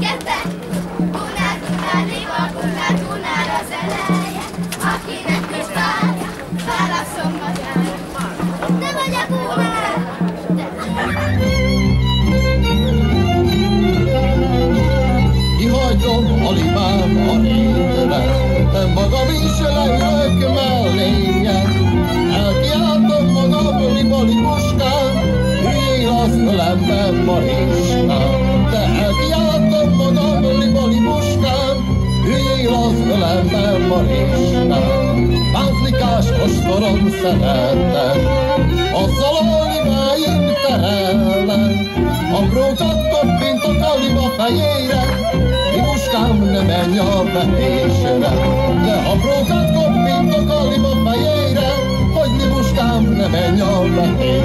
kete, Dunár, Dunáriba, Dunár, Dunár az eleje, akinek is várja, válaszom magára. Te vagy a Dunár, kihagyom a libám a rétre, magam is leülök mellénye. Elkiáltom magam liba-libuskám, hülyén az ölemben Mariskám. De elkiáltom magam liba-libuskám, hülyén az ölemben Mariskám. Pántlikás ostoron szerettek, azzal a libáim terellek. Aprókat koppintok a liba fejére, libuskám, ne menj a vetésre. De aprókat koppintok a liba fejére, hogy libuskám, ne menj a vetésre.